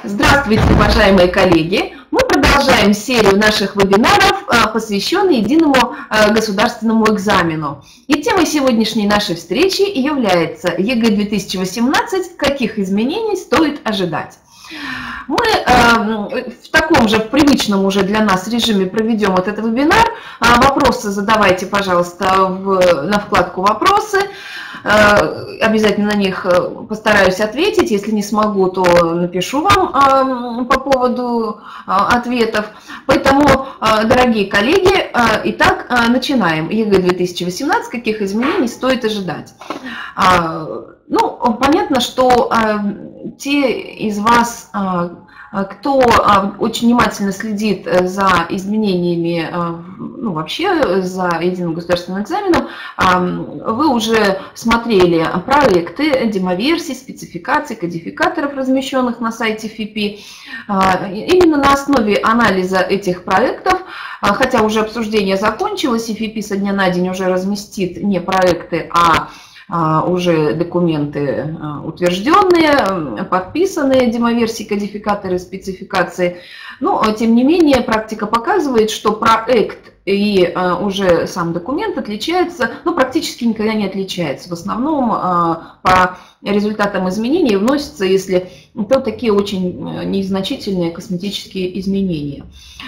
Здравствуйте, уважаемые коллеги! Мы продолжаем серию наших вебинаров, посвященных единому государственному экзамену. И темой сегодняшней нашей встречи является ЕГЭ 2018. Каких изменений стоит ожидать? Мы в таком же, в привычном уже для нас режиме проведем этот вебинар. Вопросы задавайте, пожалуйста, на вкладку «Вопросы». Обязательно на них постараюсь ответить. Если не смогу, то напишу вам по поводу ответов. Поэтому, дорогие коллеги, итак, начинаем. ЕГЭ 2018. Каких изменений стоит ожидать? Ну, понятно, что те из вас, кто очень внимательно следит за изменениями, ну, вообще за единым государственным экзаменом, вы уже смотрели проекты демоверсий, спецификаций, кодификаторов, размещенных на сайте ФИПИ. Именно на основе анализа этих проектов, хотя уже обсуждение закончилось, и ФИПИ со дня на день уже разместит не проекты, а уже документы утвержденные, подписанные, демоверсии, кодификаторы, спецификации. Но, тем не менее, практика показывает, что проект и уже сам документ отличается, ну, практически никогда не отличается. В основном по результатам изменений вносятся, если то такие очень незначительные косметические изменения.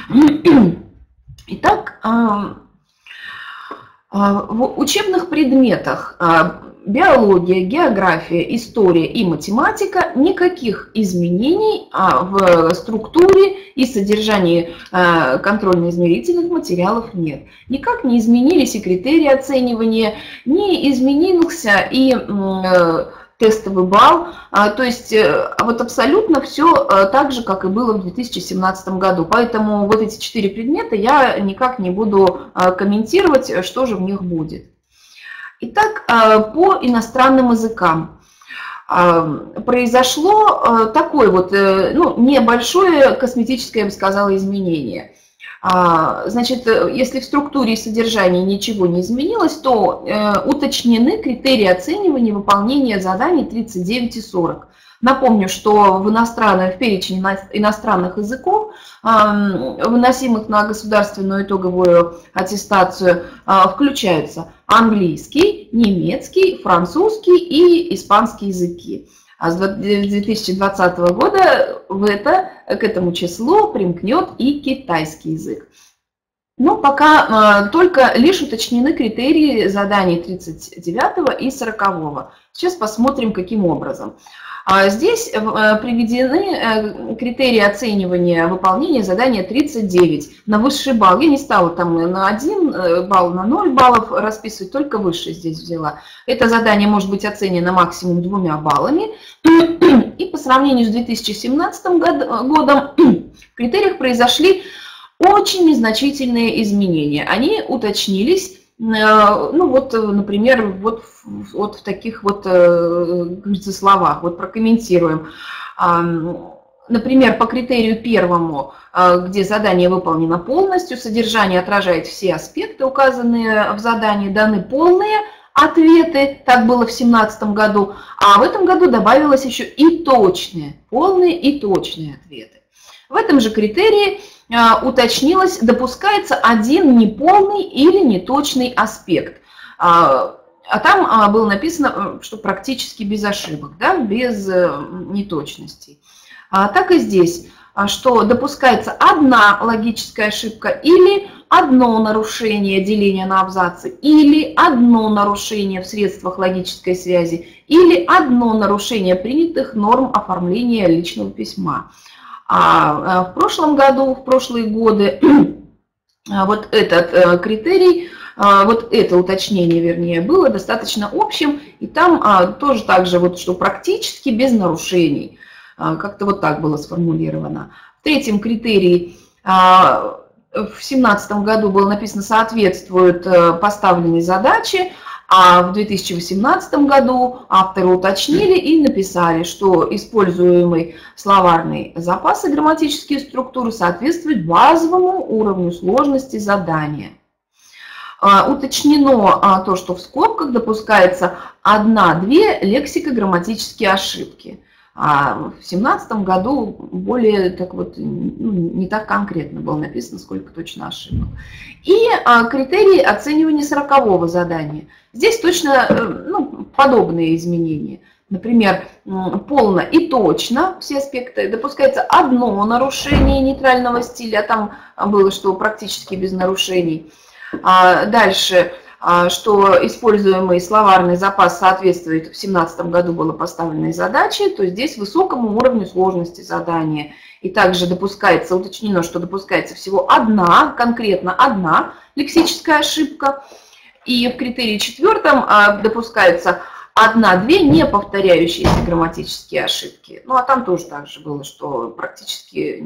Итак, в учебных предметах биология, география, история и математика никаких изменений в структуре и содержании контрольно-измерительных материалов нет. Никак не изменились и критерии оценивания, не изменился и тестовый балл, то есть вот абсолютно все так же, как и было в 2017 году. Поэтому вот эти 4 предмета я никак не буду комментировать, что же в них будет. Итак, по иностранным языкам произошло такое вот, ну, небольшое косметическое, я бы сказала, изменение. Значит, если в структуре и содержании ничего не изменилось, то уточнены критерии оценивания выполнения заданий 39 и 40. Напомню, что в перечень иностранных языков, выносимых на государственную итоговую аттестацию, включаются английский, немецкий, французский и испанский языки. А с 2020 года к этому числу примкнет и китайский язык. Но пока только лишь уточнены критерии заданий 39 и 40. Сейчас посмотрим, каким образом. Здесь приведены критерии оценивания выполнения задания 39 на высший балл. Я не стала там на 1 балл, на 0 баллов расписывать, только высший здесь взяла. Это задание может быть оценено максимум 2 баллами. И по сравнению с 2017 годом в критериях произошли очень незначительные изменения. Они уточнились. Ну вот, например, вот в таких вот словах, вот прокомментируем. Например, по критерию первому, где задание выполнено полностью, содержание отражает все аспекты, указанные в задании, даны полные ответы, так было в 2017 году, а в этом году добавилось еще и точные, полные и точные ответы. В этом же критерии уточнилось, допускается один неполный или неточный аспект. А там было написано, что практически без ошибок, да, без неточностей. Так и здесь, что допускается одна логическая ошибка или одно нарушение деления на абзацы, или одно нарушение в средствах логической связи, или одно нарушение принятых норм оформления личного письма. А в прошлом году, в прошлые годы, вот этот критерий, вот это уточнение, вернее, было достаточно общим, и там тоже так же, вот, что практически без нарушений. Как-то вот так было сформулировано. В третьем критерии в 2017 году было написано «соответствует поставленной задаче», а в 2018 году авторы уточнили и написали, что используемый словарный запас и грамматические структуры соответствуют базовому уровню сложности задания. Уточнено то, что в скобках допускается 1-2 лексико-грамматические ошибки. А в 2017 году более так вот, ну, не так конкретно было написано, сколько точно ошибок. И критерии оценивания 40-го задания. Здесь точно ну, подобные изменения. Например, полно и точно все аспекты. Допускается одно нарушение нейтрального стиля, там было, что практически без нарушений. Дальше, что используемый словарный запас соответствует, в 2017 году было поставленной задаче, то здесь высокому уровню сложности задания. И также допускается, уточнено, что допускается всего одна, конкретно одна лексическая ошибка. И в критерии 4 допускается 1-2 не повторяющиеся грамматические ошибки. Ну а там тоже так же было, что практически,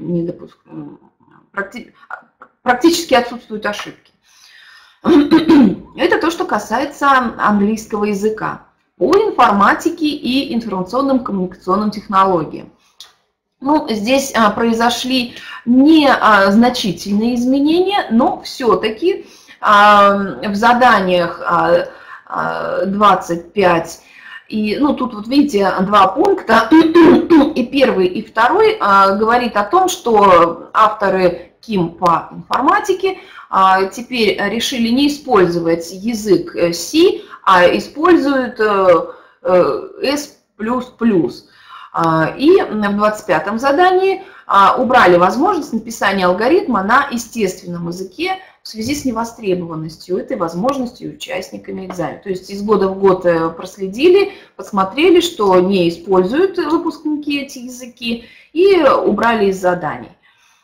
практически отсутствуют ошибки. Это то, что касается английского языка. По информатике и информационным коммуникационным технологиям. Ну, здесь произошли незначительные изменения, но все-таки в заданиях 25, и, ну, тут вот видите два пункта, и первый, и второй говорит о том, что авторы КИМ по информатике теперь решили не использовать язык C, а используют S++. И в 25-м задании убрали возможность написания алгоритма на естественном языке в связи с невостребованностью этой возможности участниками экзамена. То есть из года в год проследили, посмотрели, что не используют выпускники эти языки, и убрали из заданий.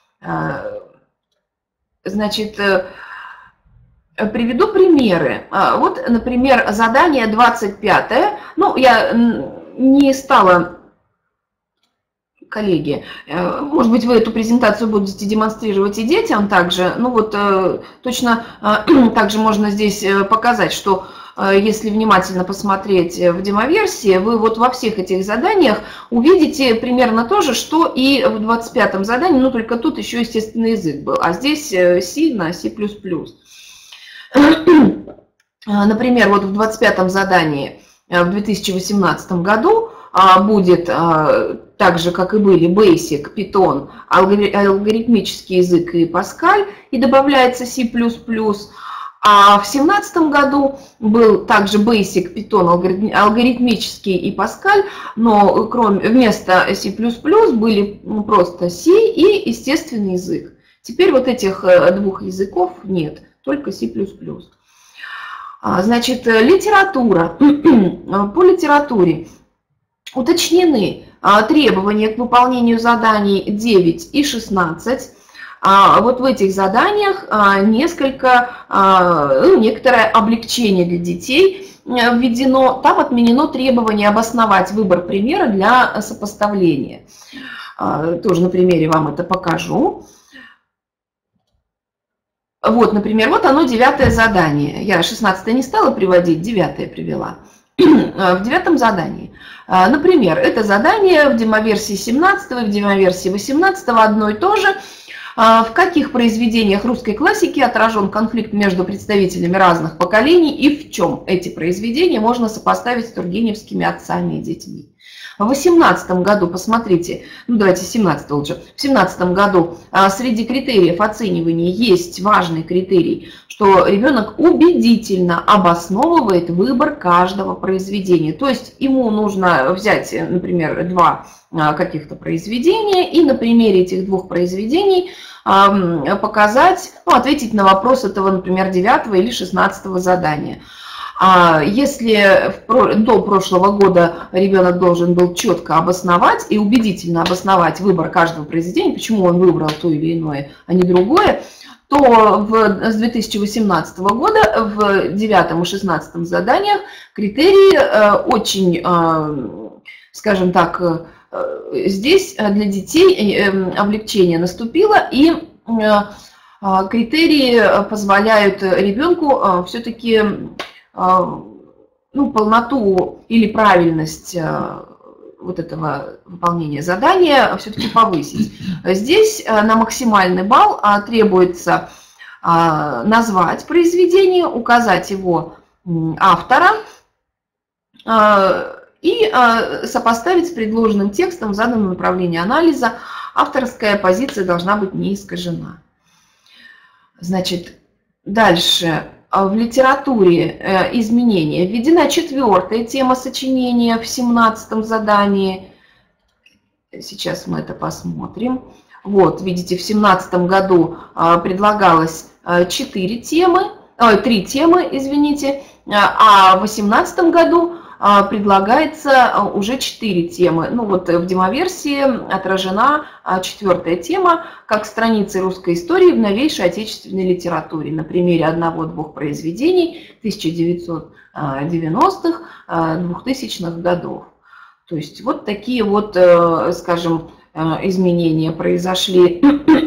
Значит, приведу примеры. Вот, например, задание 25. Ну, я не стала... Коллеги, может быть, вы эту презентацию будете демонстрировать и детям также. Ну вот точно также можно здесь показать, что если внимательно посмотреть в демоверсии, вы вот во всех этих заданиях увидите примерно то же, что и в 25-м задании, но только тут еще естественный язык был, а здесь C на C++. Например, вот в 25-м задании в 2018 году будет так же, как и были Basic, Python, алгоритмический язык и Pascal, и добавляется C++. А в 2017 году был также Basic, Python, алгоритмический и Pascal, но вместо C++ были просто C и естественный язык. Теперь вот этих двух языков нет, только C++. Значит, литература. По литературе уточнены требования к выполнению заданий 9 и 16. Вот в этих заданиях некоторое облегчение для детей введено. Там отменено требование обосновать выбор примера для сопоставления. Тоже на примере вам это покажу. Вот, например, вот оно 9-е задание. Я 16-е не стала приводить, 9-е привела. В 9-м задании. Например, это задание в демоверсии 17 и в демоверсии 18 одно и то же. В каких произведениях русской классики отражен конфликт между представителями разных поколений и в чем эти произведения можно сопоставить с тургеневскими отцами и детьми? В 2018 году, посмотрите, ну давайте 17 лучше, в 2017 году среди критериев оценивания есть важный критерий, что ребенок убедительно обосновывает выбор каждого произведения. То есть ему нужно взять, например, два каких-то произведения и на примере этих двух произведений показать, ну, ответить на вопрос этого, например, 9 или 16 задания. Если до прошлого года ребенок должен был четко обосновать и убедительно обосновать выбор каждого произведения, почему он выбрал то или иное, а не другое, то с 2018 года в 9 и 16 заданиях критерии очень, скажем так, здесь для детей облегчение наступило, и критерии позволяют ребенку все-таки полноту или правильность вот этого выполнения задания все-таки повысить. Здесь на максимальный балл требуется назвать произведение, указать его автора и сопоставить с предложенным текстом в заданном направлении анализа. Авторская позиция должна быть не искажена. Значит, дальше. В литературе изменения. Введена 4-я тема сочинения в 17-м задании. Сейчас мы это посмотрим. Вот, видите, в 2017 году предлагалось 3 темы, извините, а в 2018 году предлагается уже 4 темы. Ну вот в демоверсии отражена 4-я тема, как страницы русской истории в новейшей отечественной литературе, на примере 1-2 произведений 1990-х, 2000-х годов. То есть вот такие вот, скажем, изменения произошли,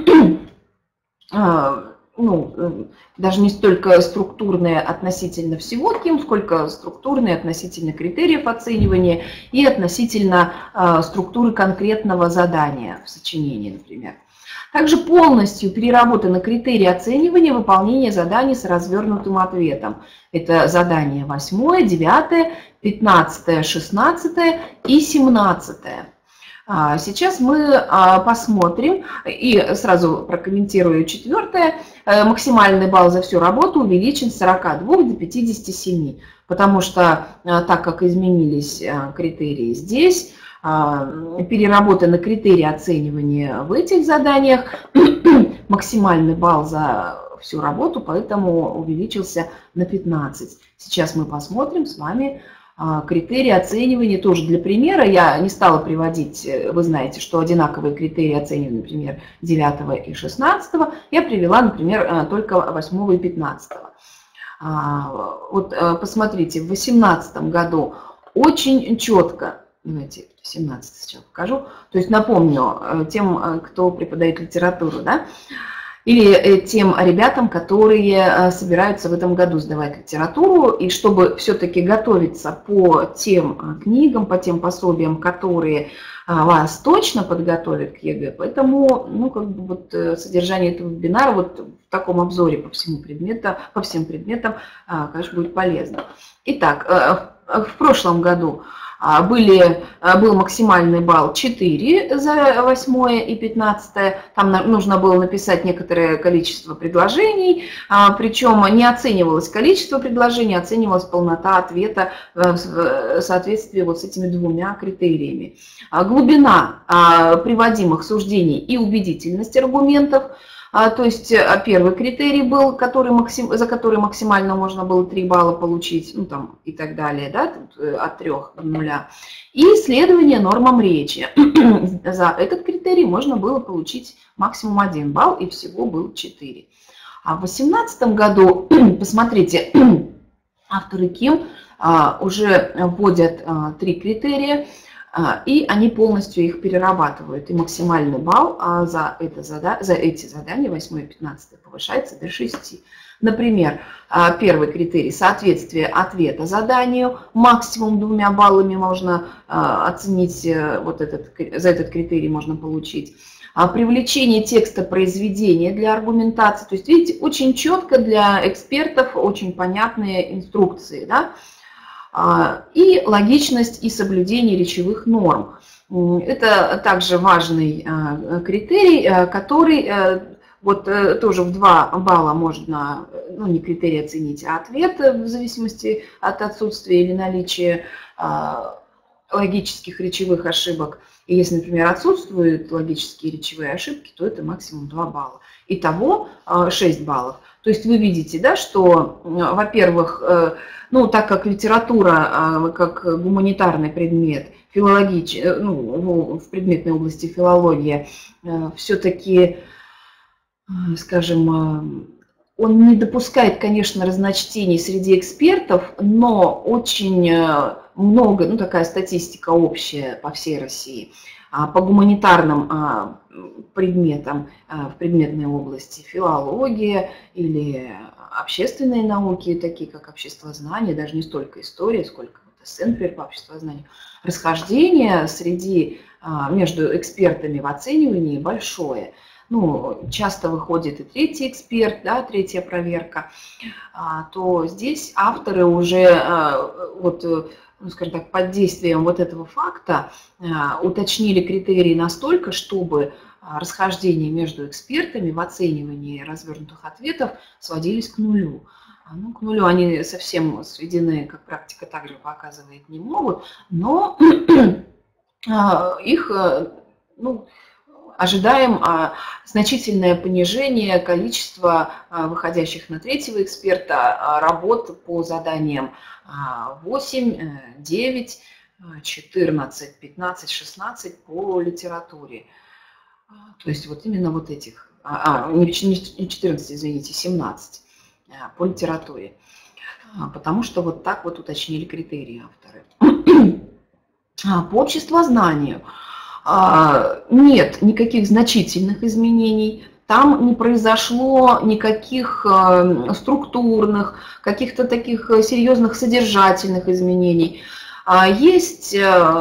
ну, даже не столько структурные относительно всего тем, сколько структурные относительно критериев оценивания и относительно структуры конкретного задания в сочинении, например. Также полностью переработаны критерии оценивания выполнения заданий с развернутым ответом. Это задания 8, 9, 15, 16 и 17. Сейчас мы посмотрим и сразу прокомментирую 4-е. Максимальный балл за всю работу увеличен с 42 до 57, потому что так как изменились критерии здесь, переработаны критерии оценивания в этих заданиях, максимальный балл за всю работу, поэтому увеличился на 15. Сейчас мы посмотрим с вами критерии оценивания. Тоже для примера я не стала приводить, вы знаете, что одинаковые критерии оценивания, например, 9 и 16. Я привела, например, только 8 и 15. Вот посмотрите, в 2018 году очень четко, давайте 17 сейчас покажу, то есть напомню тем, кто преподает литературу, да, или тем ребятам, которые собираются в этом году сдавать литературу, и чтобы все-таки готовиться по тем книгам, по тем пособиям, которые вас точно подготовят к ЕГЭ, поэтому, ну, как бы вот содержание этого вебинара вот в таком обзоре по всем предметам, конечно, будет полезно. Итак, в прошлом году был максимальный балл 4 за 8 и 15. Там нужно было написать некоторое количество предложений, причем не оценивалось количество предложений, оценивалась полнота ответа в соответствии вот с этими 2 критериями. Глубина приводимых суждений и убедительность аргументов. То есть 1-й критерий был, за который максимально можно было 3 балла получить, ну там и так далее, да, от 3 до 0. И следование нормам речи. За этот критерий можно было получить максимум 1 балл, и всего было 4. А в 2018 году, посмотрите, авторы КИМ уже вводят 3 критерия, и они полностью их перерабатывают. И максимальный балл за эти задания, 8 и 15, повышается до 6. Например, 1-й критерий – соответствие ответа заданию. Максимум 2 баллами можно оценить, за этот критерий можно получить. Привлечение текста произведения для аргументации. То есть, видите, очень четко для экспертов, очень понятные инструкции, да? И логичность и соблюдение речевых норм. Это также важный критерий, который вот тоже в 2 балла можно, ну не критерий оценить, а ответ в зависимости от отсутствия или наличия логических речевых ошибок. И если, например, отсутствуют логические речевые ошибки, то это максимум 2 балла. Итого 6 баллов. То есть вы видите, да, что, во-первых, ну, так как литература как гуманитарный предмет, в предметной области филология, все-таки, скажем, он не допускает, конечно, разночтений среди экспертов, но очень много, ну, такая статистика общая по всей России. По гуманитарным предметам в предметной области филология или общественные науки, такие как обществознание, даже не столько история, сколько СН, например, по обществознанию, расхождение между экспертами в оценивании большое. Ну, часто выходит и 3-й эксперт, да, 3-я проверка, то здесь авторы уже ну, скажем так, под действием вот этого факта уточнили критерии настолько, чтобы расхождения между экспертами в оценивании развернутых ответов сводились к нулю. Ну, к нулю они совсем сведены, как практика также показывает, не могут, но их, ну, ожидаем значительное понижение количества выходящих на третьего эксперта работ по заданиям 8, 9, 14, 15, 16 по литературе. То есть вот именно вот этих, не 14, извините, 17 по литературе. Потому что вот так вот уточнили критерии авторы. По обществознанию нет никаких значительных изменений. Там не произошло никаких структурных, каких-то таких серьезных содержательных изменений. Есть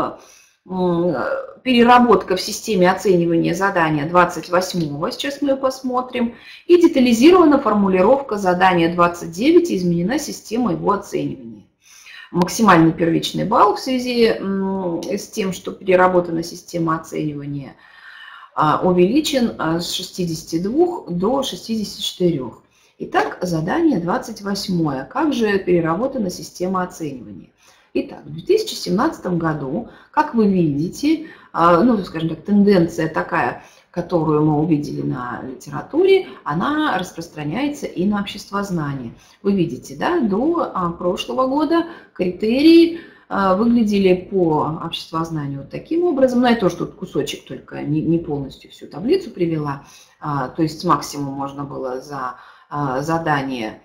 переработка в системе оценивания задания 28-го, сейчас мы ее посмотрим, и детализирована формулировка задания 29, изменена система его оценивания. Максимальный первичный балл в связи с тем, что переработана система оценивания, увеличен с 62 до 64. Итак, задание 28. Как же переработана система оценивания? Итак, в 2017 году, как вы видите, ну, скажем так, тенденция такая, которую мы увидели на литературе, она распространяется и на обществознание. Вы видите, да, до прошлого года критерии выглядели по обществознанию вот таким образом. Но я тоже тут кусочек, только не полностью всю таблицу привела. То есть максимум можно было за задание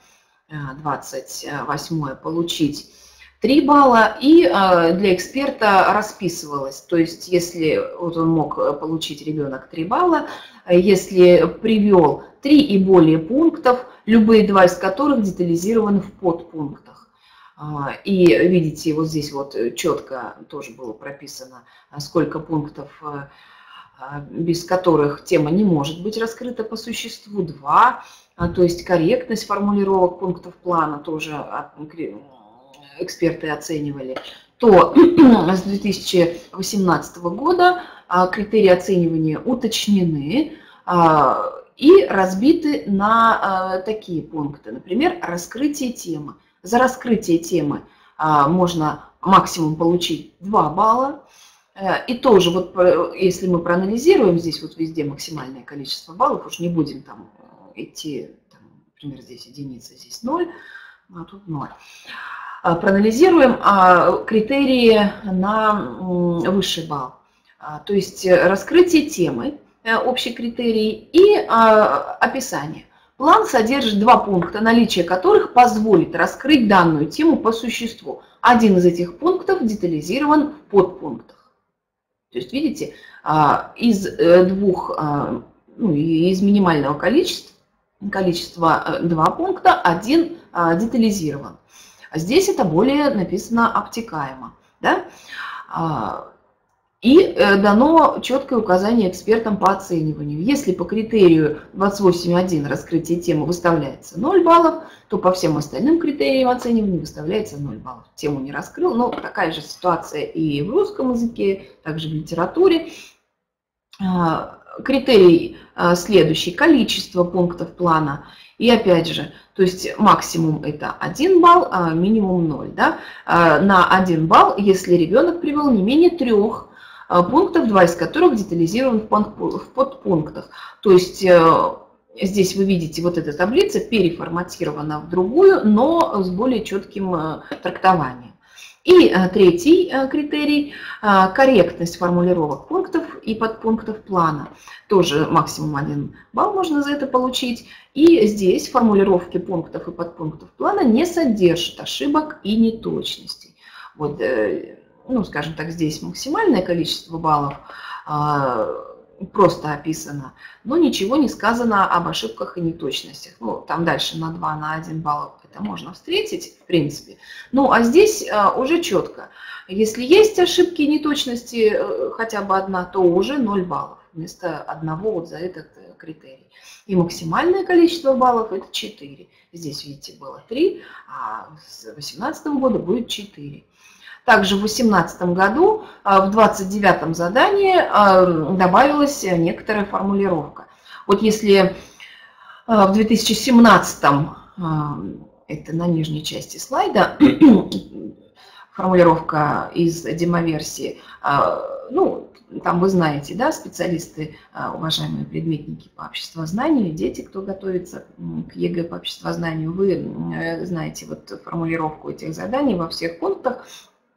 28 получить 3 балла, и для эксперта расписывалось, то есть если вот он мог получить ребенок 3 балла, если привел 3 и более пунктов, любые 2 из которых детализированы в подпунктах. И видите, вот здесь вот четко тоже было прописано, сколько пунктов, без которых тема не может быть раскрыта по существу, 2, то есть корректность формулировок пунктов плана тоже эксперты оценивали, то с 2018 года критерии оценивания уточнены и разбиты на такие пункты. Например, раскрытие темы. За раскрытие темы можно максимум получить 2 балла. И тоже, вот, если мы проанализируем, здесь вот везде максимальное количество баллов, уж не будем там идти, там, например, здесь единица, здесь 0, а тут 0. Проанализируем критерии на высший балл. То есть раскрытие темы, общий критерий, и описание. План содержит 2 пункта, наличие которых позволит раскрыть данную тему по существу. Один из этих пунктов детализирован в подпунктах. То есть, видите, из минимального количества 2 пункта, 1 детализирован. А здесь это более написано обтекаемо. Да? И дано четкое указание экспертам по оцениванию. Если по критерию 28.1 раскрытие темы выставляется 0 баллов, то по всем остальным критериям оценивания выставляется 0 баллов. Тему не раскрыл, но такая же ситуация и в русском языке, также в литературе. Критерий следующий: количество пунктов плана. И опять же, то есть максимум это 1 балл, а минимум 0. Да? На 1 балл, если ребенок привел не менее 3 пунктов, 2 из которых детализированы в подпунктах. То есть здесь вы видите, вот эта таблица переформатирована в другую, но с более четким трактованием. И третий критерий – корректность формулировок пунктов и подпунктов плана. Тоже максимум 1 балл можно за это получить. И здесь формулировки пунктов и подпунктов плана не содержат ошибок и неточностей. Вот, ну, скажем так, здесь максимальное количество баллов просто описано, но ничего не сказано об ошибках и неточностях. Ну, там дальше на 2, на 1 балл это можно встретить, в принципе. Ну, а здесь уже четко. Если есть ошибки и неточности, хотя бы 1, то уже 0 баллов вместо 1 вот за этот критерий. И максимальное количество баллов это 4. Здесь, видите, было 3, а с 2018 года будет 4. Также в 2018 году в 29-м задании добавилась некоторая формулировка. Вот если в 2017-м, это на нижней части слайда, формулировка из демоверсии, ну, там вы знаете, да, специалисты, уважаемые предметники по обществознанию, дети, кто готовится к ЕГЭ по обществознанию, вы знаете вот формулировку этих заданий во всех пунктах,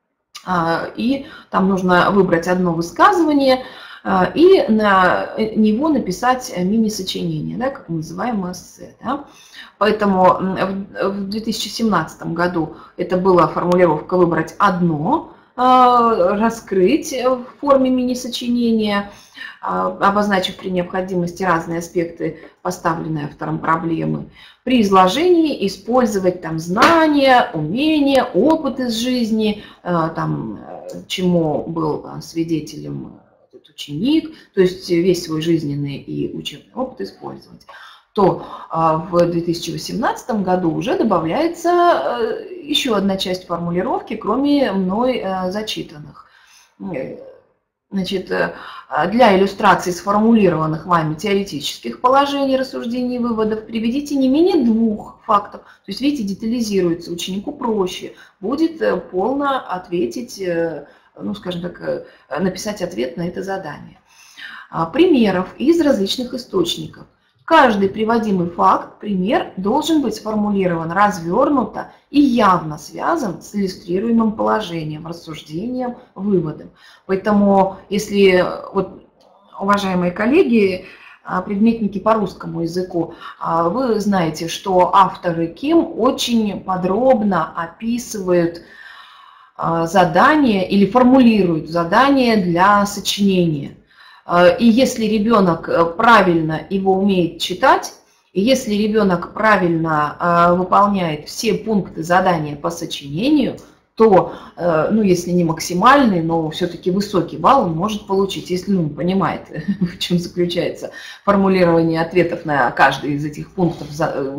и там нужно выбрать одно высказывание и на него написать мини-сочинение, да, как называемое эссе. Да. Поэтому в 2017 году это была формулировка «выбрать одно», раскрыть в форме мини-сочинения, обозначив при необходимости разные аспекты поставленной автором проблемы. При изложении использовать там знания, умения, опыт из жизни, там, чему был свидетелем этот ученик, то есть весь свой жизненный и учебный опыт использовать. То в 2018 году уже добавляется еще одна часть формулировки, кроме мной зачитанных. Значит, для иллюстрации сформулированных вами теоретических положений, рассуждений и выводов приведите не менее 2 фактов. То есть, видите, детализируется, ученику проще будет полно ответить, ну, скажем так, написать ответ на это задание. Примеров из различных источников. Каждый приводимый факт, пример, должен быть сформулирован развернуто и явно связан с иллюстрируемым положением, рассуждением, выводом. Поэтому, если, вот, уважаемые коллеги, предметники по русскому языку, вы знаете, что авторы КИМ очень подробно описывают задания или формулируют задания для сочинения. И если ребенок правильно его умеет читать, и если ребенок правильно выполняет все пункты задания по сочинению, то, ну, если не максимальный, но все-таки высокий балл он может получить, если он понимает, в чем заключается формулирование ответов на каждый из этих пунктов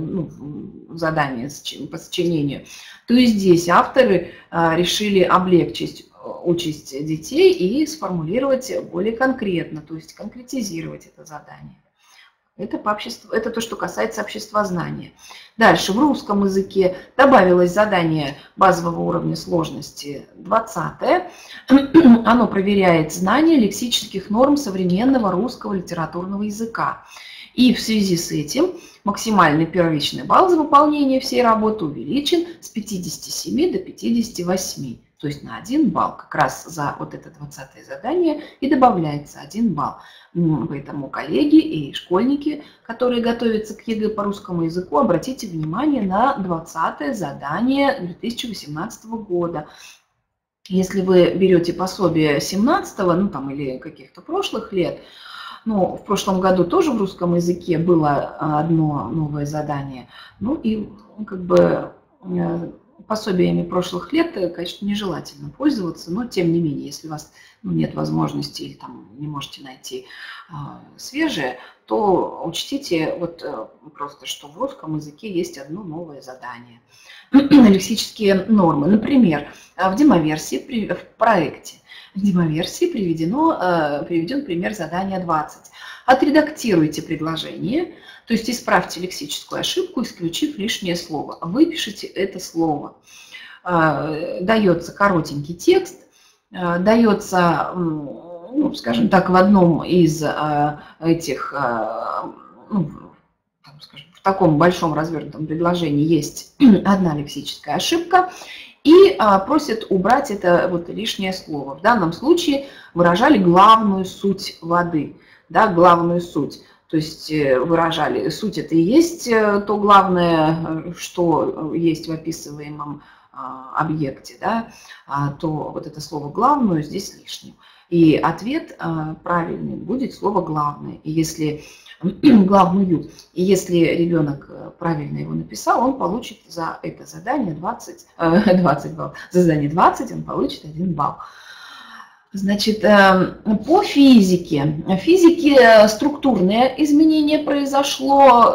задания по сочинению. То и здесь авторы решили облегчить участь детей и сформулировать более конкретно, то есть конкретизировать это задание. Это то, что касается обществознания. Дальше, в русском языке добавилось задание базового уровня сложности 20-е. Оно проверяет знание лексических норм современного русского литературного языка. И в связи с этим максимальный первичный балл за выполнение всей работы увеличен с 57 до 58. То есть на 1 балл как раз за вот это 20-е задание и добавляется 1 балл. Поэтому коллеги и школьники, которые готовятся к ЕГЭ по русскому языку, обратите внимание на 20-е задание 2018 года. Если вы берете пособие 17-го, ну там или каких-то прошлых лет, ну, в прошлом году тоже в русском языке было одно новое задание, ну и как бы пособиями прошлых лет, конечно, нежелательно пользоваться, но тем не менее, если у вас нет возможности или там не можете найти свежее, то учтите вот просто, что в русском языке есть одно новое задание. Лексические нормы. Например, в демоверсии, в проекте демоверсии приведен пример задания 20. Отредактируйте предложение, то есть исправьте лексическую ошибку, исключив лишнее слово. Выпишите это слово. Дается коротенький текст, дается, ну, скажем так, в одном из этих, ну, скажем, в таком большом развернутом предложении есть одна лексическая ошибка, и просят убрать это вот лишнее слово. В данном случае выражали главную суть воды, да, главную суть. То есть выражали, суть это и есть то главное, что есть в описываемом объекте, да, то вот это слово «главную» здесь лишним. И ответ правильный будет слово «главное». И если главную, и если ребенок правильно его написал, он получит за это задание 20 баллов. За задание 20 он получит 1 балл. Значит, по физике. В физике структурное изменение произошло.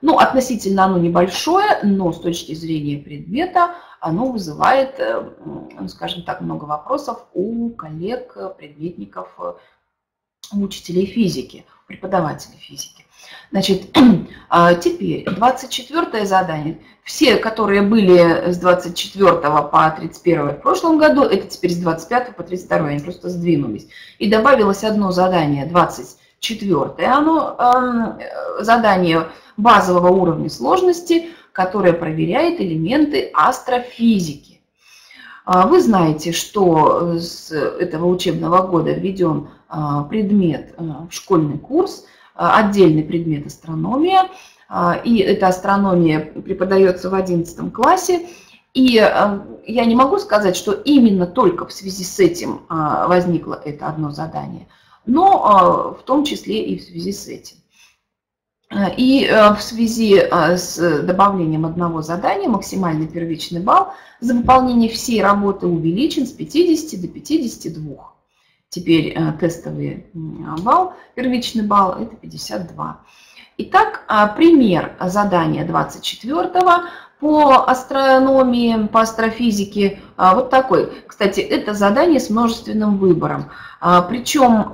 Ну, относительно оно небольшое, но с точки зрения предмета оно вызывает, ну, скажем так, много вопросов у коллег, предметников, учителей физики, преподавателей физики. Значит, теперь 24 задание. Все, которые были с 24 по 31 в прошлом году, это теперь с 25 по 32, они просто сдвинулись. И добавилось одно задание, 24, оно задание базового уровня сложности, которое проверяет элементы астрофизики. Вы знаете, что с этого учебного года введен предмет в школьный курс, отдельный предмет астрономия, и эта астрономия преподается в 11 классе. И я не могу сказать, что именно только в связи с этим возникло это одно задание, но в том числе и в связи с этим. И в связи с добавлением одного задания максимальный первичный балл за выполнение всей работы увеличен с 50 до 52. Теперь тестовый балл, первичный балл – это 52. Итак, пример задания 24 по астрономии, по астрофизике вот такой. Кстати, это задание с множественным выбором. Причем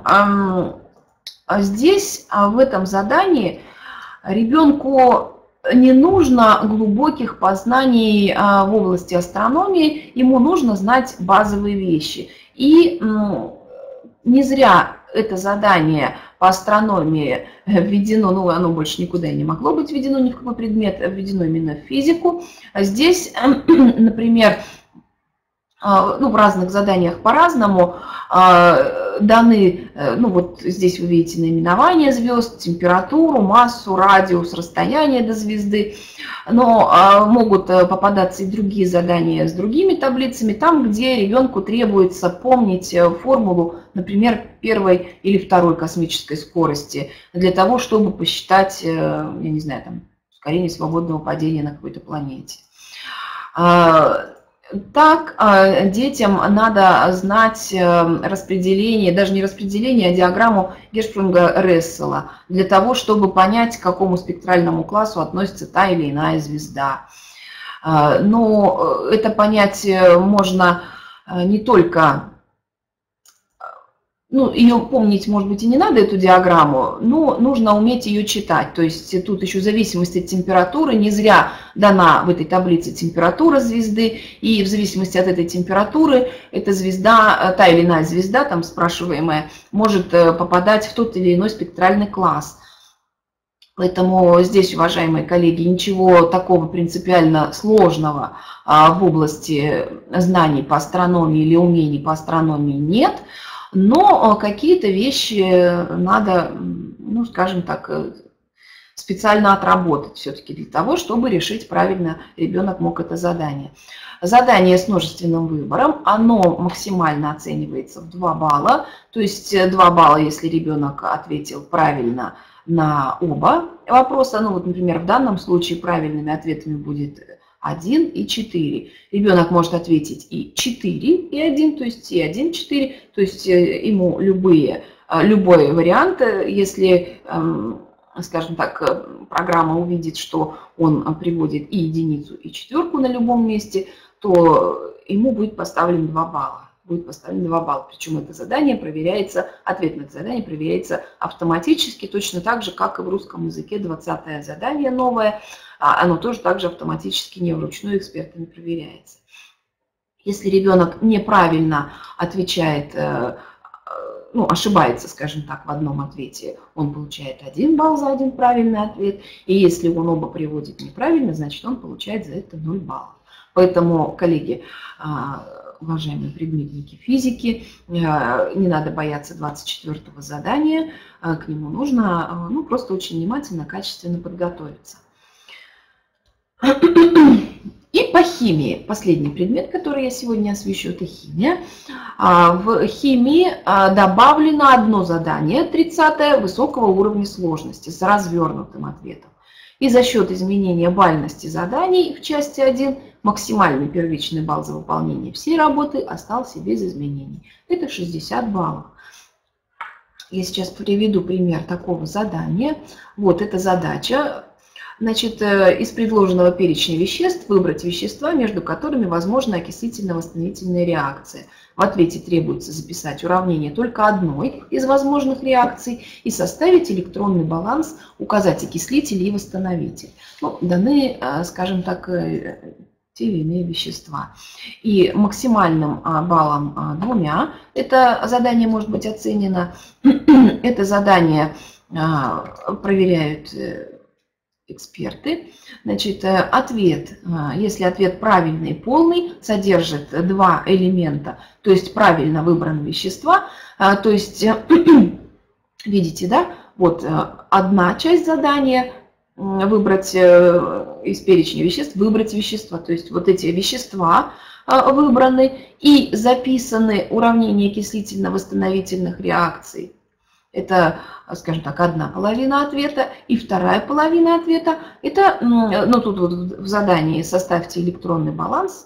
здесь, в этом задании, ребенку не нужно глубоких познаний в области астрономии, ему нужно знать базовые вещи. И не зря это задание по астрономии введено, ну оно больше никуда и не могло быть введено, ни в какой предмет, введено именно в физику. Здесь, например, ну, в разных заданиях по-разному даны, ну вот здесь вы видите наименование звезд, температуру, массу, радиус, расстояние до звезды, но могут попадаться и другие задания с другими таблицами, там, где ребенку требуется помнить формулу, например, первой или второй космической скорости, для того, чтобы посчитать, я не знаю, там, ускорение свободного падения на какой-то планете. Так, детям надо знать распределение, даже не распределение, а диаграмму Гершпрунга-Рассела, для того, чтобы понять, к какому спектральному классу относится та или иная звезда. Но это понять можно не только, ну, ее помнить, может быть, и не надо, эту диаграмму, но нужно уметь ее читать. То есть тут еще зависимость от температуры, не зря дана в этой таблице температура звезды, и в зависимости от этой температуры эта звезда, та или иная звезда, там спрашиваемая, может попадать в тот или иной спектральный класс. Поэтому здесь, уважаемые коллеги, ничего такого принципиально сложного в области знаний по астрономии или умений по астрономии нет. Но какие-то вещи надо, ну, скажем так, специально отработать все-таки для того, чтобы решить правильно, ребенок мог это задание. Задание с множественным выбором, оно максимально оценивается в 2 балла, то есть 2 балла, если ребенок ответил правильно на оба вопроса. Ну вот, например, в данном случае правильными ответами будет 1 и 4. Ребенок может ответить и 4, и 1, то есть и 1, 4, то есть ему любой вариант, если, скажем так, программа увидит, что он приводит и единицу, и четверку на любом месте, то ему будет поставлен 2 балла. Будет поставлен 2 балла. Причем это задание проверяется, ответ на это задание проверяется автоматически, точно так же, как и в русском языке 20-е задание новое. Оно тоже также автоматически, не вручную, экспертами проверяется. Если ребенок неправильно отвечает, ну, ошибается, скажем так, в одном ответе, он получает 1 балл за один правильный ответ. И если он оба приводит неправильно, значит, он получает за это 0 баллов. Поэтому, коллеги, уважаемые предметники физики, не надо бояться 24-го задания, к нему нужно, ну, просто очень внимательно, качественно подготовиться. И по химии, последний предмет, который я сегодня освещу, это химия. В химии добавлено одно задание, 30-е, высокого уровня сложности, с развернутым ответом. И за счет изменения бальности заданий в части 1 максимальный первичный балл за выполнение всей работы остался без изменений. Это 60 баллов. Я сейчас приведу пример такого задания. Вот эта задача. Значит, из предложенного перечня веществ выбрать вещества, между которыми возможна окислительно-восстановительная реакция. В ответе требуется записать уравнение только одной из возможных реакций и составить электронный баланс, указать окислитель и восстановитель. Ну, даны, скажем так, те или иные вещества. И максимальным баллом 2 это задание может быть оценено. Это задание проверяют эксперты. Значит, ответ, если ответ правильный и полный, содержит 2 элемента, то есть правильно выбраны вещества, то есть, видите, да, вот одна часть задания выбрать из перечня веществ, выбрать вещества, то есть вот эти вещества выбраны и записаны уравнения окислительно-восстановительных реакций. Это, скажем так, одна половина ответа, и вторая половина ответа, это, ну тут вот в задании составьте электронный баланс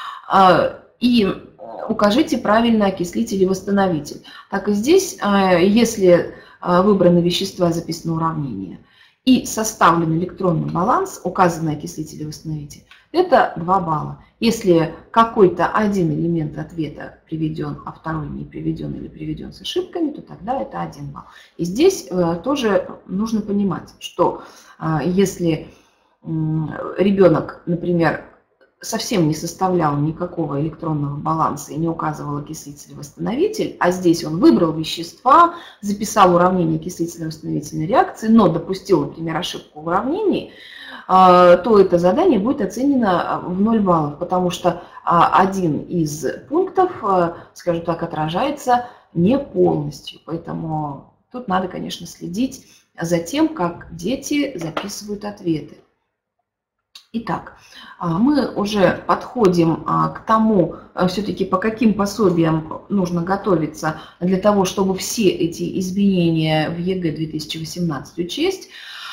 и укажите правильно окислитель и восстановитель. Так и здесь, если выбраны вещества, записано уравнение, и составлен электронный баланс, указанный окислитель и восстановитель, это 2 балла. Если какой-то один элемент ответа приведен, а второй не приведен или приведен с ошибками, то тогда это 1 балл. И здесь тоже нужно понимать, что если ребенок, например, совсем не составлял никакого электронного баланса и не указывал окислитель-восстановитель, а здесь он выбрал вещества, записал уравнение окислительно-восстановительной реакции, но допустил, например, ошибку в уравнении, то это задание будет оценено в 0 баллов, потому что один из пунктов, скажем так, отражается не полностью. Поэтому тут надо, конечно, следить за тем, как дети записывают ответы. Итак, мы уже подходим к тому, все-таки по каким пособиям нужно готовиться для того, чтобы все эти изменения в ЕГЭ 2018 учесть.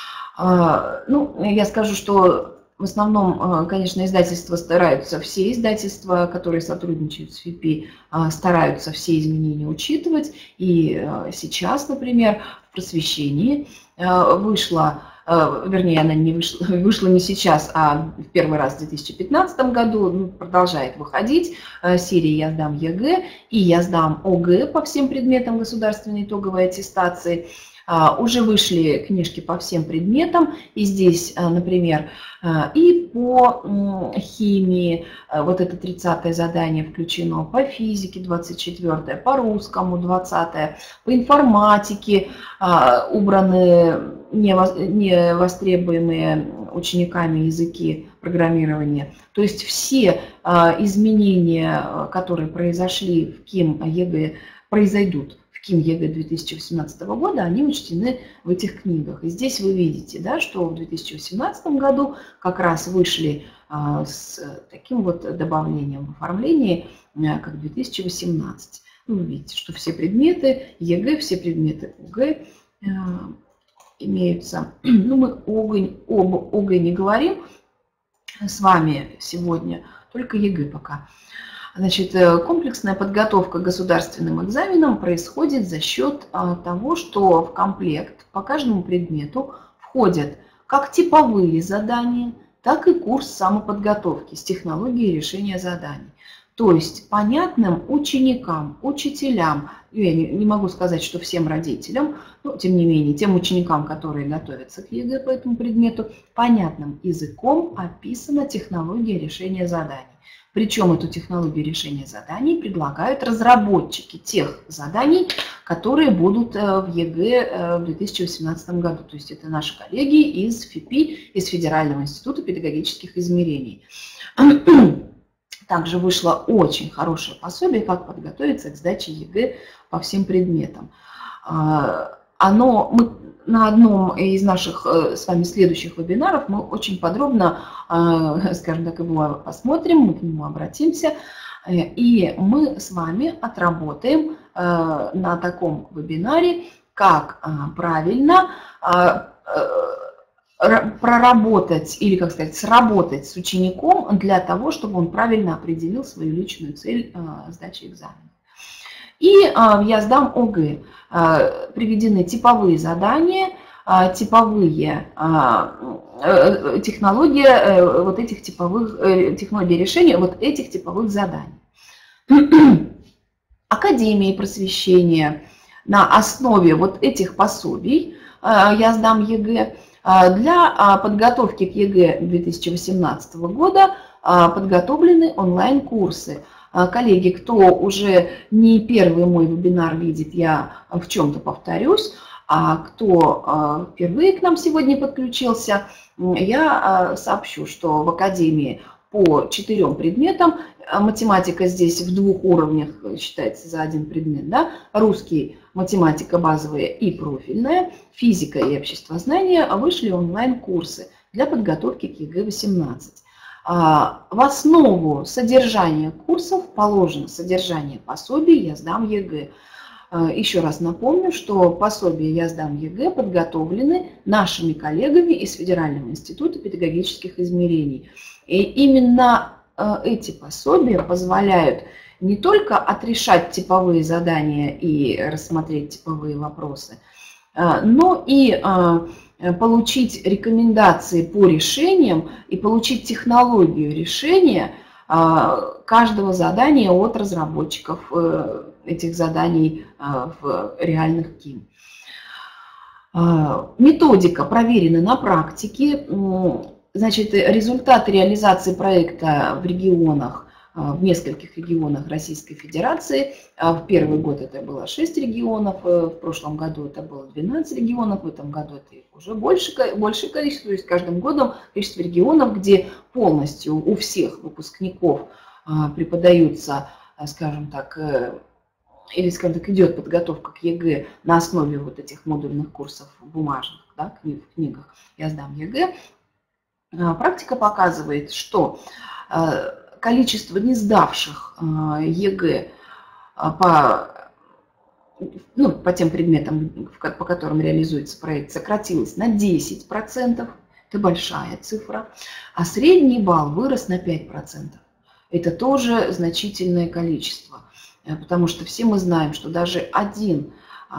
Ну, я скажу, что в основном, конечно, издательства стараются, все издательства, которые сотрудничают с ФИПИ, стараются все изменения учитывать. И сейчас, например, в просвещении вышла, вернее, она не вышла не сейчас, а в первый раз в 2015 году, продолжает выходить серия «Я сдам ЕГЭ» и «Я сдам ОГЭ» по всем предметам государственной итоговой аттестации. Уже вышли книжки по всем предметам, и здесь, например, и по химии, вот это 30-е задание включено, по физике 24-е, по русскому 20-е, по информатике убраны невостребуемые учениками языки программирования. То есть все изменения, которые произошли в КИМ ЕГЭ, произойдут в КИМ ЕГЭ 2018 года, они учтены в этих книгах. И здесь вы видите, да, что в 2018 году как раз вышли с таким вот добавлением в оформлении, как 2018. Вы видите, что все предметы ЕГЭ, все предметы ОГЭ имеются. Ну, мы об ОГЭ не говорим с вами сегодня, только ЕГЭ пока. Значит, комплексная подготовка к государственным экзаменам происходит за счет того, что в комплект по каждому предмету входят как типовые задания, так и курс самоподготовки с технологией решения заданий. То есть понятным ученикам, учителям, я не могу сказать, что всем родителям, но тем не менее, тем ученикам, которые готовятся к ЕГЭ по этому предмету, понятным языком описана технология решения заданий. Причем эту технологию решения заданий предлагают разработчики тех заданий, которые будут в ЕГЭ в 2018 году. То есть это наши коллеги из ФИПИ, из Федерального института педагогических измерений. Также вышло очень хорошее пособие, как подготовиться к сдаче ЕГЭ по всем предметам. На одном из наших с вами следующих вебинаров мы очень подробно, скажем так, его посмотрим, мы к нему обратимся, и мы с вами отработаем на таком вебинаре, как правильно проработать или, как сказать, сработать с учеником для того, чтобы он правильно определил свою личную цель сдачи экзамена. И в «Я сдам ОГЭ» приведены типовые задания, типовые технологии вот этих типовых технологий решения вот этих типовых заданий. Академии просвещения на основе вот этих пособий «Я сдам ЕГЭ» для подготовки к ЕГЭ 2018 года подготовлены онлайн-курсы. Коллеги, кто уже не первый мой вебинар видит, я в чем-то повторюсь, а кто впервые к нам сегодня подключился, я сообщу, что в Академии по 4 предметам, математика здесь в 2 уровнях считается за один предмет, да? Русский, математика базовая и профильная, физика и обществознание, вышли онлайн-курсы для подготовки к ЕГЭ-18. В основу содержания курсов положено содержание пособий «Я сдам ЕГЭ». Еще раз напомню, что пособия «Я сдам ЕГЭ» подготовлены нашими коллегами из Федерального института педагогических измерений. И именно эти пособия позволяют не только отрешать типовые задания и рассмотреть типовые вопросы, но и получить рекомендации по решениям и получить технологию решения каждого задания от разработчиков этих заданий в реальных КИМ. Методика проверена на практике. Значит, результаты реализации проекта в регионах, в нескольких регионах Российской Федерации. В первый год это было 6 регионов, в прошлом году это было 12 регионов, в этом году это уже большее количество, то есть каждым годом количество регионов, где полностью у всех выпускников преподаются, скажем так, или, скажем так, идет подготовка к ЕГЭ на основе вот этих модульных курсов бумажных, да, в книгах «Я сдам ЕГЭ». Практика показывает, что количество не сдавших ЕГЭ по тем предметам, по которым реализуется проект, сократилось на 10%, это большая цифра, а средний балл вырос на 5%. Это тоже значительное количество, потому что все мы знаем, что даже один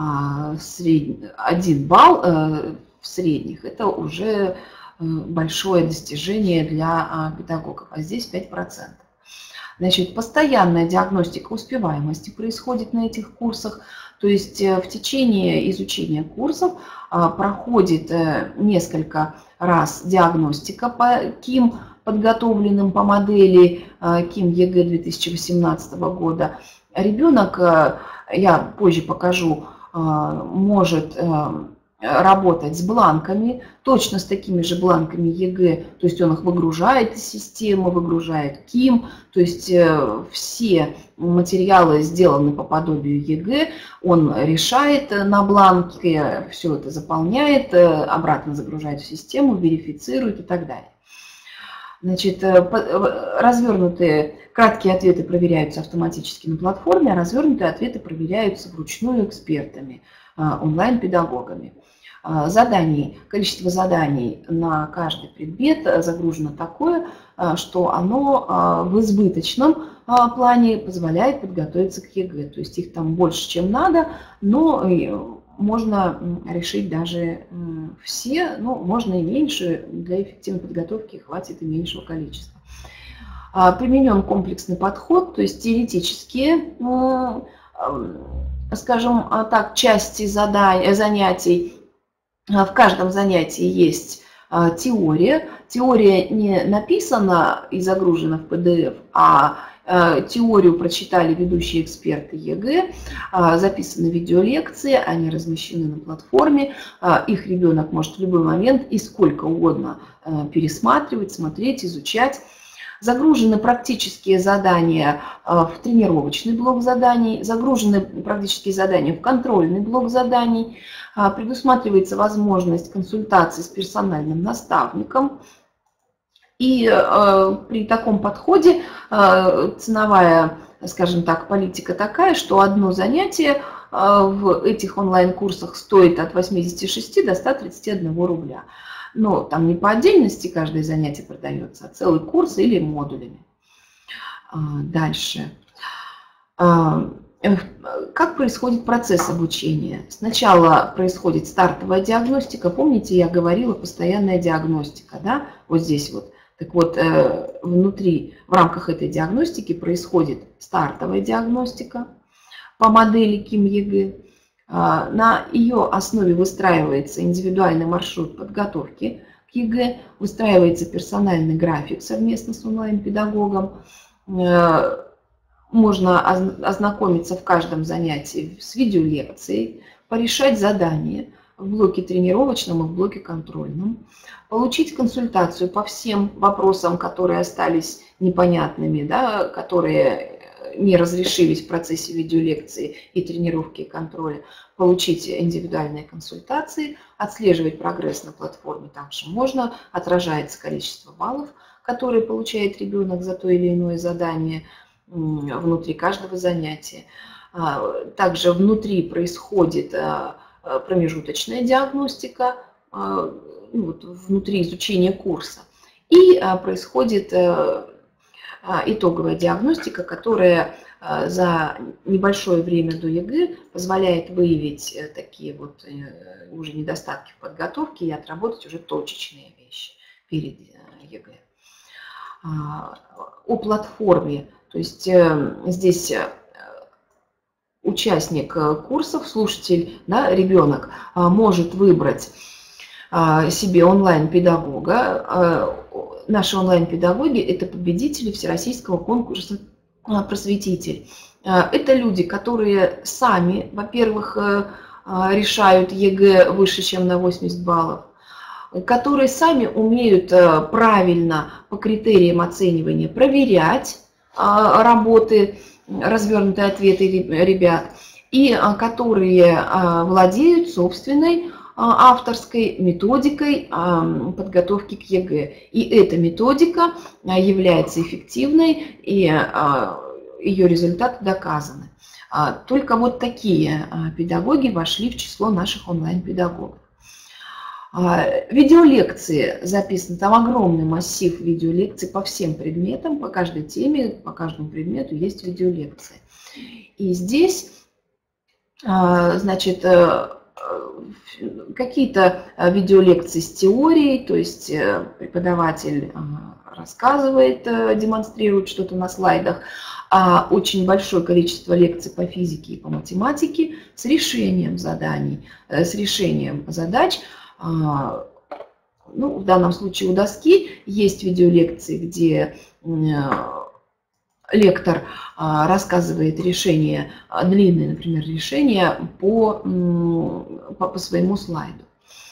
балл в средних – это уже большое достижение для педагогов, а здесь 5%. Значит, постоянная диагностика успеваемости происходит на этих курсах, то есть в течение изучения курсов проходит несколько раз диагностика по КИМ, подготовленным по модели КИМ ЕГЭ 2018 года. Ребенок, я позже покажу, может работать с бланками, точно с такими же бланками ЕГЭ, то есть он их выгружает из системы, выгружает КИМ, то есть все материалы сделаны по подобию ЕГЭ, он решает на бланке, все это заполняет, обратно загружает в систему, верифицирует и так далее. Значит, развернутые краткие ответы проверяются автоматически на платформе, а развернутые ответы проверяются вручную экспертами, онлайн-педагогами. Количество заданий на каждый предмет загружено такое, что оно в избыточном плане позволяет подготовиться к ЕГЭ. То есть их там больше, чем надо, но можно решить даже все, ну, можно и меньше, для эффективной подготовки хватит и меньшего количества. Применен комплексный подход, то есть теоретические, скажем так, части занятий. В каждом занятии есть теория. Теория не написана и загружена в PDF, а теорию прочитали ведущие эксперты ЕГЭ, записаны видеолекции, они размещены на платформе, их ребенок может в любой момент и сколько угодно пересматривать, смотреть, изучать. Загружены практические задания в тренировочный блок заданий, загружены практические задания в контрольный блок заданий, предусматривается возможность консультации с персональным наставником. И при таком подходе ценовая, скажем так, политика такая, что одно занятие в этих онлайн-курсах стоит от 86 до 131 рубля. Но там не по отдельности каждое занятие продается, а целый курс или модулями. Дальше. Как происходит процесс обучения? Сначала происходит стартовая диагностика. Помните, я говорила, постоянная диагностика, да? Вот здесь вот. Так вот, внутри, в рамках этой диагностики происходит стартовая диагностика по модели КИМ-ЕГЭ. На ее основе выстраивается индивидуальный маршрут подготовки к ЕГЭ, выстраивается персональный график совместно с онлайн-педагогом. Можно ознакомиться в каждом занятии с видеолекцией, порешать задания в блоке тренировочном и в блоке контрольном, получить консультацию по всем вопросам, которые остались непонятными, да, которые не разрешились в процессе видеолекции и тренировки и контроля, получить индивидуальные консультации, отслеживать прогресс на платформе также можно, отражается количество баллов, которые получает ребенок за то или иное задание внутри каждого занятия. Также внутри происходит промежуточная диагностика, внутри изучения курса. И происходит итоговая диагностика, которая за небольшое время до ЕГЭ позволяет выявить такие вот уже недостатки в подготовке и отработать уже точечные вещи перед ЕГЭ. О платформе, то есть здесь участник курсов, слушатель, да, ребенок может выбрать себе онлайн-педагога. Наши онлайн-педагоги – это победители Всероссийского конкурса «Просветитель». Это люди, которые сами, во-первых, решают ЕГЭ выше, чем на 80 баллов, которые сами умеют правильно по критериям оценивания проверять работы, развернутые ответы ребят, и которые владеют собственной авторской методикой подготовки к ЕГЭ. И эта методика является эффективной, и ее результаты доказаны. Только вот такие педагоги вошли в число наших онлайн-педагогов. Видеолекции записаны, там огромный массив видеолекций по всем предметам, по каждой теме, по каждому предмету есть видеолекции. И здесь, значит, какие-то видеолекции с теорией, то есть преподаватель рассказывает, демонстрирует что-то на слайдах, очень большое количество лекций по физике и по математике с решением заданий, с решением задач. Ну, в данном случае у доски есть видеолекции, где лектор рассказывает решение, длинное, например, решение по своему слайду.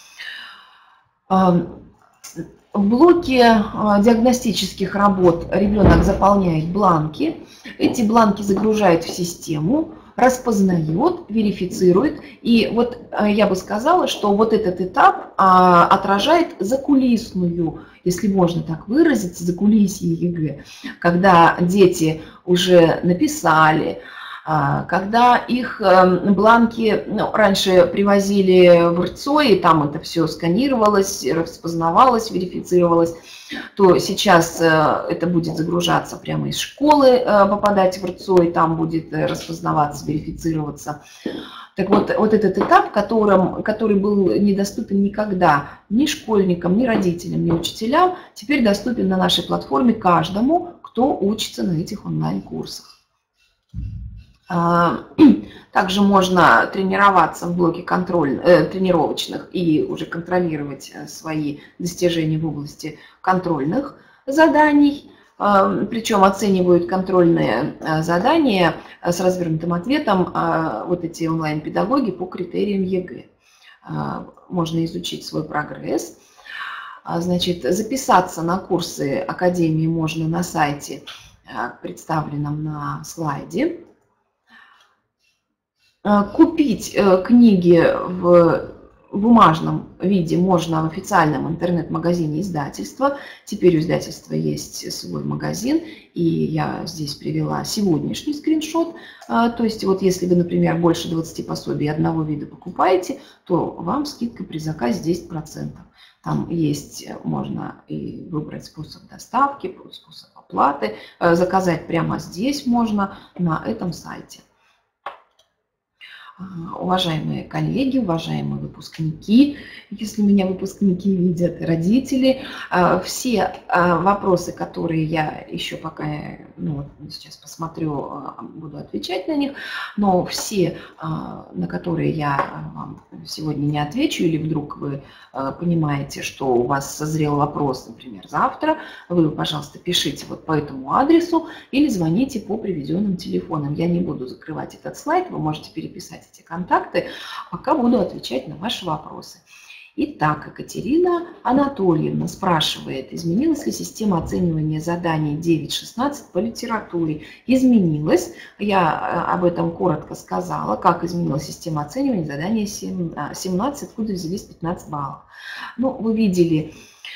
В блоке диагностических работ ребенок заполняет бланки. Эти бланки загружает в систему, распознает, верифицирует. И вот я бы сказала, что вот этот этап отражает закулисную, если можно так выразиться, закулисье ЕГЭ, когда дети уже написали, когда их бланки раньше привозили в РЦО, и там это все сканировалось, распознавалось, верифицировалось, то сейчас это будет загружаться прямо из школы, попадать в РЦО, и там будет распознаваться, верифицироваться. Так вот, вот этот этап, который был недоступен никогда ни школьникам, ни родителям, ни учителям, теперь доступен на нашей платформе каждому, кто учится на этих онлайн-курсах. Также можно тренироваться в блоке тренировочных и уже контролировать свои достижения в области контрольных заданий. Причем оценивают контрольные задания с развернутым ответом вот эти онлайн-педагоги по критериям ЕГЭ. Можно изучить свой прогресс. Значит, записаться на курсы Академии можно на сайте, представленном на слайде. Купить книги в бумажном виде можно в официальном интернет-магазине издательства. Теперь у издательства есть свой магазин, и я здесь привела сегодняшний скриншот. То есть вот если вы, например, больше 20 пособий одного вида покупаете, то вам скидка при заказе 10%. Там есть, можно и выбрать способ доставки, способ оплаты, заказать прямо здесь можно, на этом сайте. Уважаемые коллеги, уважаемые выпускники, если меня выпускники видят, родители, все вопросы, которые я еще пока, ну, сейчас посмотрю, буду отвечать на них, но все, на которые я вам сегодня не отвечу, или вдруг вы понимаете, что у вас созрел вопрос, например, завтра, вы, пожалуйста, пишите вот по этому адресу или звоните по приведенным телефонам. Я не буду закрывать этот слайд, вы можете переписать эти контакты, пока буду отвечать на ваши вопросы. Итак, Екатерина Анатольевна спрашивает, изменилась ли система оценивания заданий 9.16 по литературе? Изменилась. Я об этом коротко сказала, как изменилась система оценивания заданий 17, откуда взялись 15 баллов. Ну, вы видели,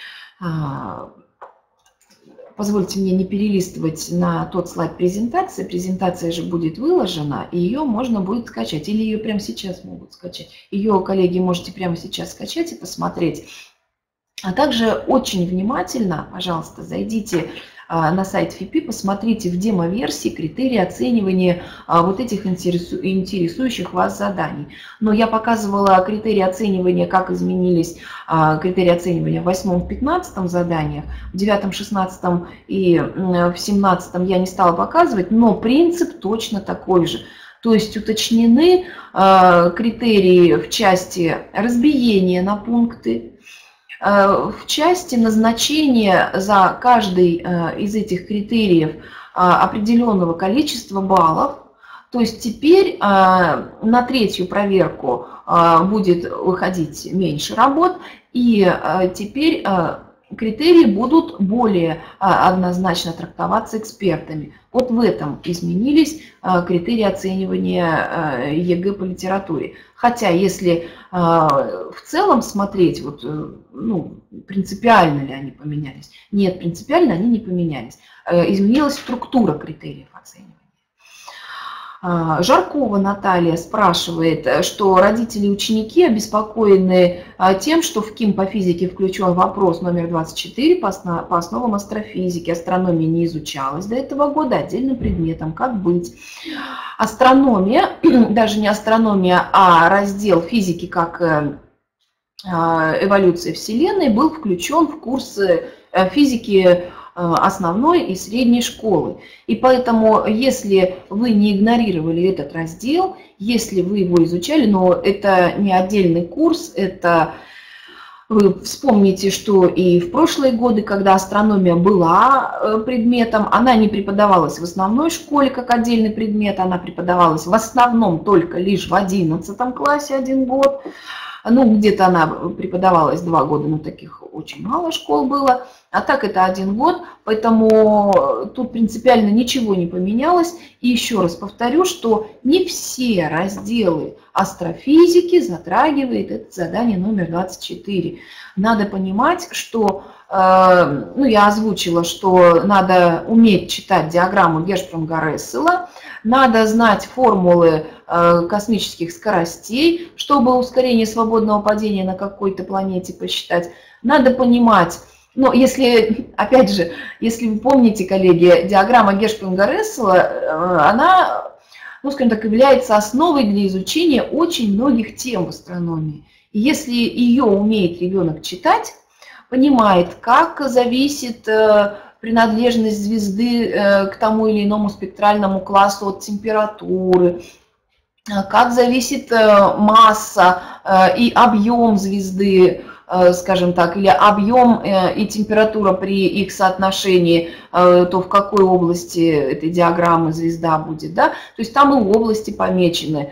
позвольте мне не перелистывать на тот слайд презентации. Презентация же будет выложена, и ее можно будет скачать. Или ее прямо сейчас могут скачать. Ее, коллеги, можете прямо сейчас скачать и посмотреть. А также очень внимательно, пожалуйста, зайдите на сайт ФИПИ, посмотрите в демо-версии критерии оценивания вот этих интересующих вас заданий. Но я показывала критерии оценивания, как изменились критерии оценивания в 8-15 заданиях, в 9-16 и в 17 я не стала показывать, но принцип точно такой же. То есть уточнены критерии в части разбиения на пункты, в части назначения за каждый из этих критериев определенного количества баллов. То есть теперь на третью проверку будет выходить меньше работ, и теперь критерии будут более однозначно трактоваться экспертами. Вот в этом изменились критерии оценивания ЕГЭ по литературе. Хотя, если в целом смотреть, вот, ну, принципиально ли они поменялись? Нет, принципиально они не поменялись. Изменилась структура критериев оценивания. Жаркова Наталья спрашивает, что родители и ученики обеспокоены тем, что в КИМ по физике включен вопрос номер 24 по основам астрофизики. Астрономия не изучалась до этого года отдельным предметом. Как быть? Астрономия, даже не астрономия, а раздел физики как эволюция Вселенной был включен в курсы физики основной и средней школы. И поэтому, если вы не игнорировали этот раздел, если вы его изучали, но это не отдельный курс, это вы вспомните, что и в прошлые годы, когда астрономия была предметом, она не преподавалась в основной школе как отдельный предмет, она преподавалась в основном только лишь в 11 классе 1 год. Ну, где-то она преподавалась 2 года, но таких очень мало школ было. А так это 1 год, поэтому тут принципиально ничего не поменялось. И еще раз повторю, что не все разделы астрофизики затрагивает это задание номер 24. Надо понимать, что, ну, я озвучила, что надо уметь читать диаграмму Гершпруга-Рассела, надо знать формулы космических скоростей, чтобы ускорение свободного падения на какой-то планете посчитать. Надо понимать, но если, опять же, если вы помните, коллеги, диаграмма Гершпруга-Рассела, она, ну, скажем так, является основой для изучения очень многих тем в астрономии. И если ее умеет ребенок читать, понимает, как зависит принадлежность звезды к тому или иному спектральному классу от температуры, как зависит масса и объем звезды, скажем так, или объем и температура при их соотношении, то в какой области этой диаграммы звезда будет, да? То есть там и области помечены,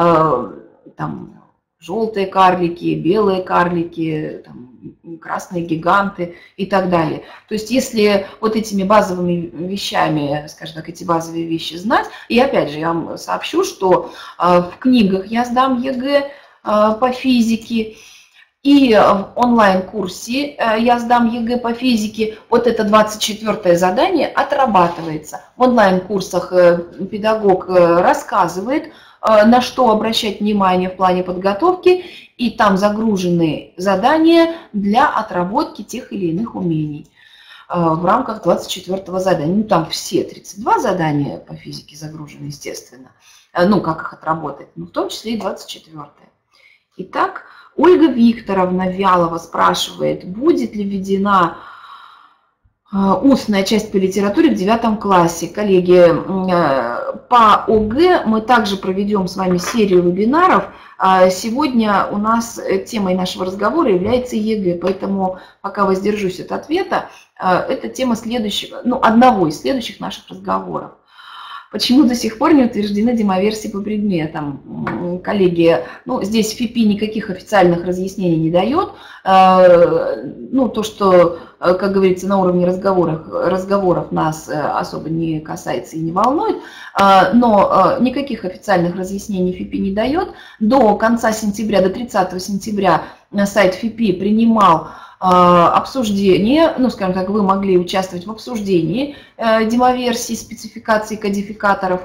там желтые карлики, белые карлики, там, красные гиганты и так далее. То есть если вот этими базовыми вещами, скажем так, эти базовые вещи знать, и опять же я вам сообщу, что в книгах «Я сдам ЕГЭ» по физике и в онлайн-курсе «Я сдам ЕГЭ по физике» вот это 24-е задание отрабатывается. В онлайн-курсах педагог рассказывает, на что обращать внимание в плане подготовки, и там загружены задания для отработки тех или иных умений. в рамках 24-го задания. Ну, там все 32 задания по физике загружены, естественно. Ну, как их отработать, ну, в том числе и 24-е. Итак, Ольга Викторовна Вялова спрашивает, будет ли введена устная часть по литературе в 9 классе. Коллеги, по ОГЭ мы также проведем с вами серию вебинаров. Сегодня у нас темой нашего разговора является ЕГЭ, поэтому пока воздержусь от ответа, это тема следующего, ну, одного из следующих наших разговоров. Почему до сих пор не утверждены демоверсии по предметам? Коллеги, ну, здесь ФИПИ никаких официальных разъяснений не дает. Ну, то, что, как говорится, на уровне разговоров нас особо не касается и не волнует, но никаких официальных разъяснений ФИПИ не дает. До конца сентября, до 30 сентября сайт ФИПИ принимал обсуждение, ну, скажем так, вы могли участвовать в обсуждении демоверсий, спецификаций, кодификаторов.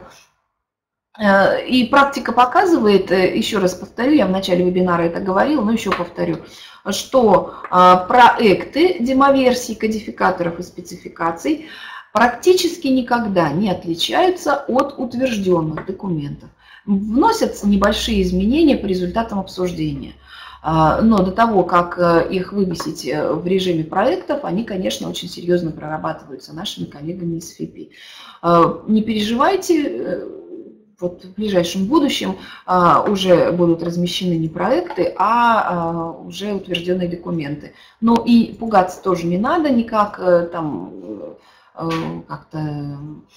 И практика показывает, еще раз повторю, я в начале вебинара это говорила, но еще повторю, что проекты демоверсий, кодификаторов и спецификаций практически никогда не отличаются от утвержденных документов. Вносятся небольшие изменения по результатам обсуждения. Но до того, как их вывесить в режиме проектов, они, конечно, очень серьезно прорабатываются нашими коллегами из ФИПИ. Не переживайте, вот в ближайшем будущем уже будут размещены не проекты, а уже утвержденные документы. Но и пугаться тоже не надо никак, там как-то,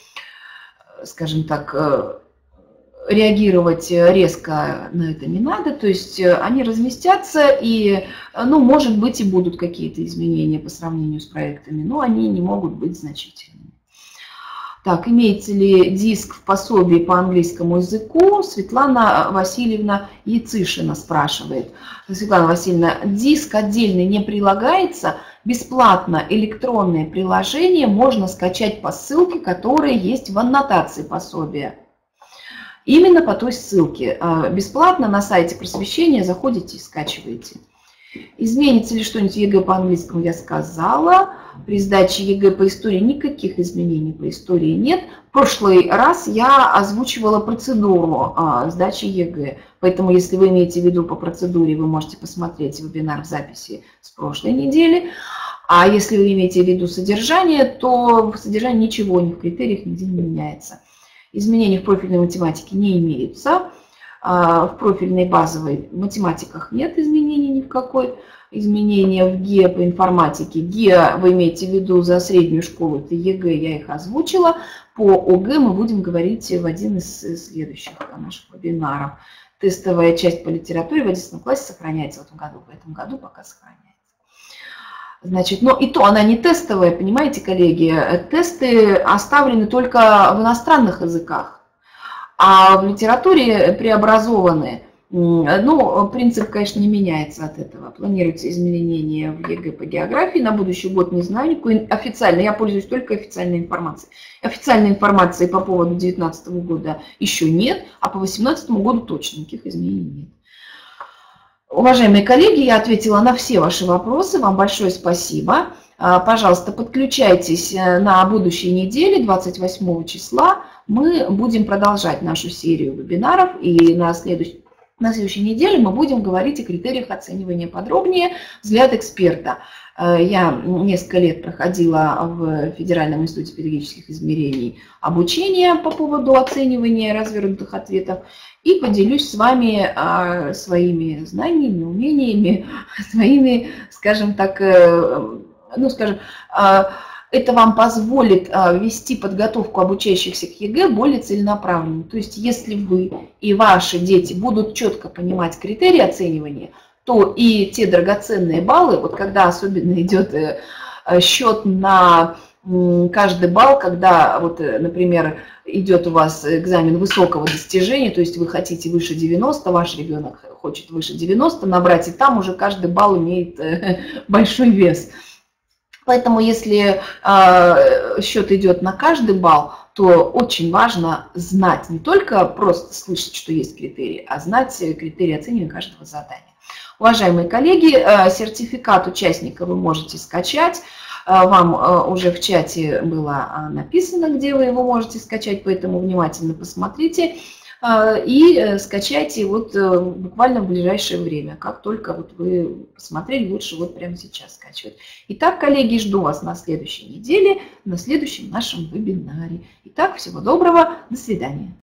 скажем так, реагировать резко на это не надо, то есть они разместятся и, ну, может быть, и будут какие-то изменения по сравнению с проектами, но они не могут быть значительными. Так, имеется ли диск в пособии по английскому языку? Светлана Васильевна Яцишина спрашивает. Светлана Васильевна, диск отдельный не прилагается, бесплатно электронное приложение можно скачать по ссылке, которая есть в аннотации пособия. Именно по той ссылке. Бесплатно на сайте просвещения заходите и скачиваете. Изменится ли что-нибудь в ЕГЭ по английскому, я сказала. При сдаче ЕГЭ по истории никаких изменений по истории нет. В прошлый раз я озвучивала процедуру сдачи ЕГЭ. Поэтому, если вы имеете в виду по процедуре, вы можете посмотреть вебинар в записи с прошлой недели. А если вы имеете в виду содержание, то в содержании ничего ни в критериях нигде не меняется. Изменений в профильной математике не имеются. В профильной базовой математиках нет изменений ни в какой. Изменения в ГИА по информатике. ГИА вы имеете в виду за среднюю школу, это ЕГЭ, я их озвучила. По ОГЭ мы будем говорить в один из следующих наших вебинаров. Тестовая часть по литературе в 11 классе сохраняется в этом году пока сохраняется. Значит, но и то она не тестовая, понимаете, коллеги, тесты оставлены только в иностранных языках, а в литературе преобразованы. Ну, принцип, конечно, не меняется от этого. Планируется изменение в ЕГЭ по географии на будущий год, не знаю, никакой официальной, я пользуюсь только официальной информацией. Официальной информации по поводу 2019 года еще нет, а по 2018 году точно никаких изменений нет. Уважаемые коллеги, я ответила на все ваши вопросы. Вам большое спасибо. Пожалуйста, подключайтесь на будущей неделе, 28 числа. Мы будем продолжать нашу серию вебинаров. И на следующей неделе мы будем говорить о критериях оценивания подробнее. Взгляд эксперта. Я несколько лет проходила в Федеральном институте педагогических измерений обучение по поводу оценивания развернутых ответов. И поделюсь с вами своими знаниями, умениями, своими, скажем так, ну, скажем, это вам позволит вести подготовку обучающихся к ЕГЭ более целенаправленно. То есть, если вы и ваши дети будут четко понимать критерии оценивания, то и те драгоценные баллы, вот когда особенно идет счет на каждый балл, когда, вот, например, идет у вас экзамен высокого достижения, то есть вы хотите выше 90, ваш ребенок хочет выше 90 набрать, и там уже каждый балл имеет большой вес. Поэтому если счет идет на каждый балл, то очень важно знать, не только просто слышать, что есть критерии, а знать критерии оценивания каждого задания. Уважаемые коллеги, сертификат участника вы можете скачать. вам уже в чате было написано, где вы его можете скачать, поэтому внимательно посмотрите и скачайте вот буквально в ближайшее время. Как только вот вы посмотрели, лучше вот прямо сейчас скачивать. Итак, коллеги, жду вас на следующей неделе, на следующем нашем вебинаре. Итак, всего доброго, до свидания.